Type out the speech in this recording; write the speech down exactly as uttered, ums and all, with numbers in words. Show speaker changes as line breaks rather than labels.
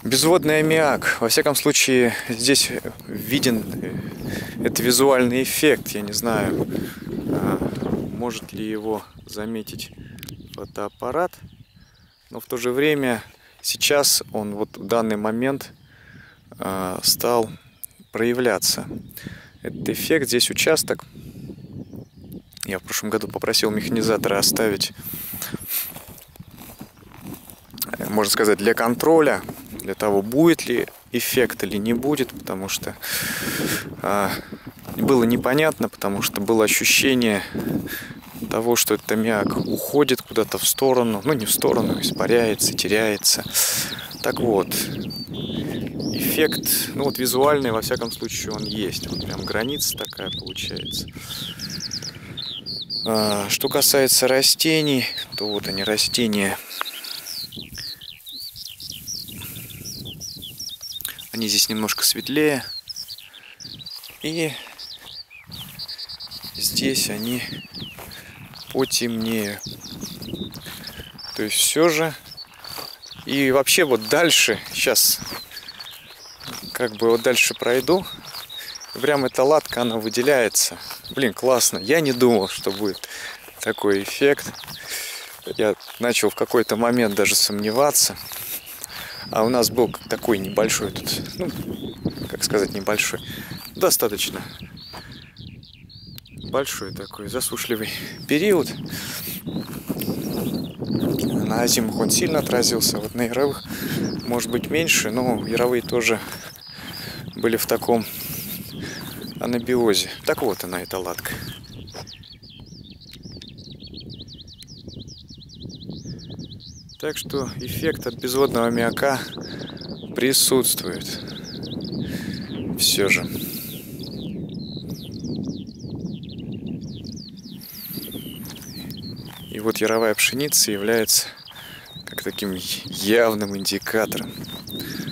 Безводный аммиак. Во всяком случае, здесь виден это визуальный эффект. Я не знаю, может ли его заметить фотоаппарат, но в то же время сейчас он вот в данный момент стал проявляться. Этот эффект, здесь участок. Я в прошлом году попросил механизатора оставить, можно сказать, для контроля, для того, будет ли эффект или не будет, потому что а, было непонятно, потому что было ощущение того, что этот аммиак уходит куда-то в сторону, ну не в сторону, испаряется, теряется. Так вот, эффект, ну вот визуальный, во всяком случае, он есть. Вот прям граница такая получается. А, что касается растений, то вот они, растения. Они здесь немножко светлее. И здесь они потемнее. То есть все же. И вообще вот дальше, сейчас как бы вот дальше пройду. Прям эта латка, она выделяется. Блин, классно. Я не думал, что будет такой эффект. Я начал в какой-то момент даже сомневаться. А у нас был такой небольшой тут, ну, как сказать, небольшой, достаточно большой такой засушливый период. На озимых он сильно отразился, вот на яровых может быть меньше, но яровые тоже были в таком анабиозе. Так вот она, эта латка. Так что эффект от безводного аммиака присутствует. Все же. И вот яровая пшеница является как таким явным индикатором